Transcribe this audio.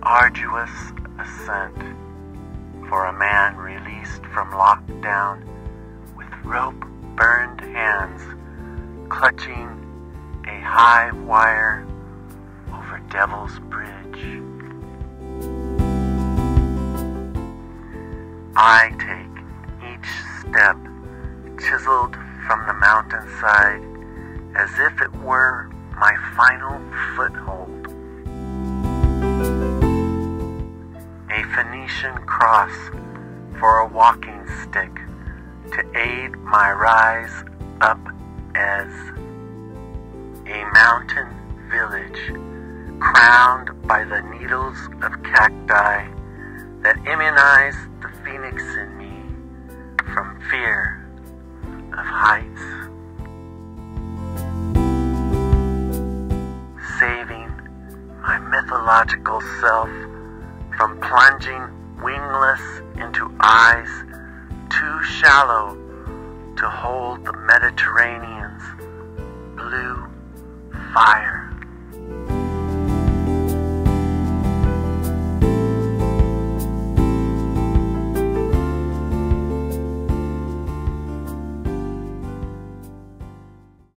arduous ascent for a man released from lockdown with rope-burned hands clutching a high wire over Devil's Bridge. I take each step chiseled from the mountainside as if it were my final foothold. A Phoenician cross for a walking stick to aid my rise up as a mountain village crowned by the needles of cacti that immunize the phoenix in me from fear of heights. Saving my mythological self from plunging wingless into eyes too shallow to hold the Mediterranean's blue fire.